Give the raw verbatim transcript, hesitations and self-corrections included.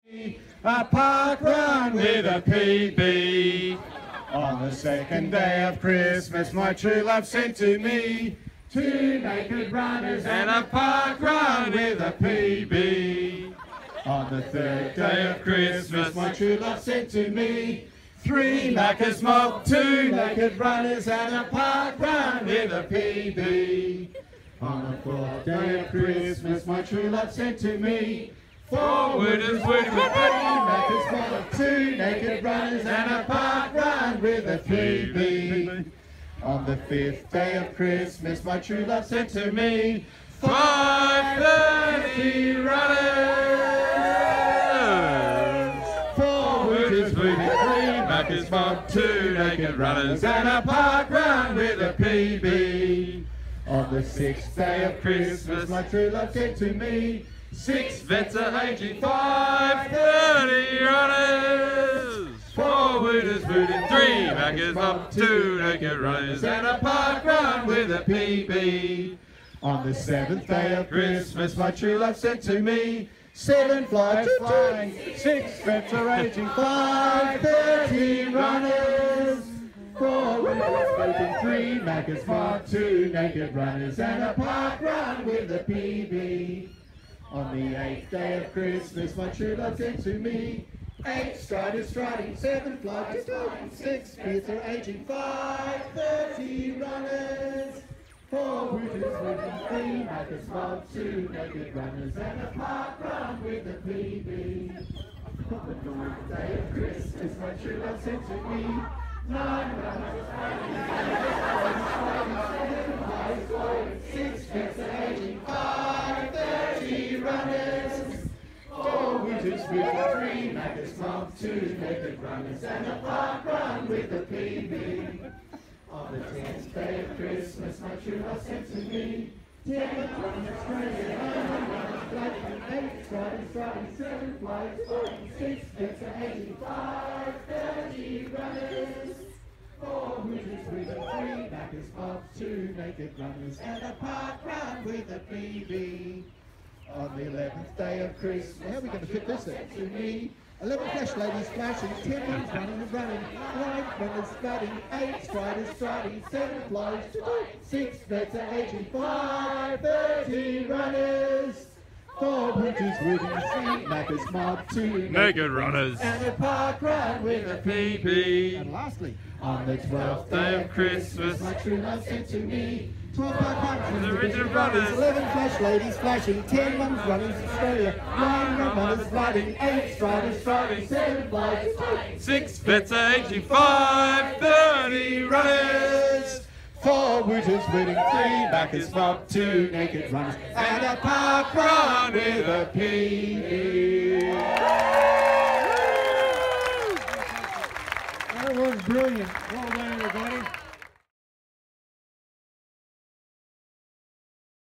A park run with a P B. On the second day of Christmas, my true love sent to me two naked runners and a park run with a P B. On the third day of Christmas, my true love sent to me three Macca's mob, two naked runners and a park run with a P B. On the fourth day of Christmas, my true love sent to me four wooders, wooders, three Macca's mob, two naked runners and a park run with a P B. On the fifth day of Christmas, my true love sent to me five thirty runners, four wooders, wooders, three Macca's mob, two naked runners and a park run with a P B. On the sixth day of Christmas, my true love sent to me six vets are aging five thirty runners, four wooters booted, three Macca's mob, two naked runners and a park run with a P B. On the seventh day of Christmas, my true love sent to me seven flights flying, six vets are aging five thirty runners, four wooters booted, three Macca's mob, two naked runners and a park run with a P B. On the eighth day of Christmas, my true love sent to me eight striders striding, seven flights flying, six vets are aging five thirty runners, four wooters wooters, three Macca's mob, two naked runners and a park run with a P B. On the ninth day of Christmas, my true love sent to me nine runners striding, six vets are aging five thirty runners, four wooters wooters, three Macca's mob, two naked runners and a park run with a P B. On the tenth day of Christmas, my true love sent to me ten runners Australia, nine runners flying, eight striding, striding, seven flights flying, six vets are aging five thirty runners, four wooters wooters, three Macca's mob, two naked runners and a park run with a P B. On the eleventh day of Christmas, how are we going to fit this in? To me, eleven flash ladies flashing, ten ones running and running, nine runners flooding, eight striders striding, seven flies, six vets are aging five thirty runners, four wooters wooters, three Macca's mob, two naked runners and a park run with a P B. And lastly, on the twelfth day of Christmas, my true love sent to me twelve park runners, eleven flash ladies flashing, ten ones running Australia, nine runners flooding, eight striders striding, seven flies, six vets are aging five thirty runners, four wooters winning, three Macca's mob, two naked runners and a park run with a P B. that was brilliant. Well done, everybody.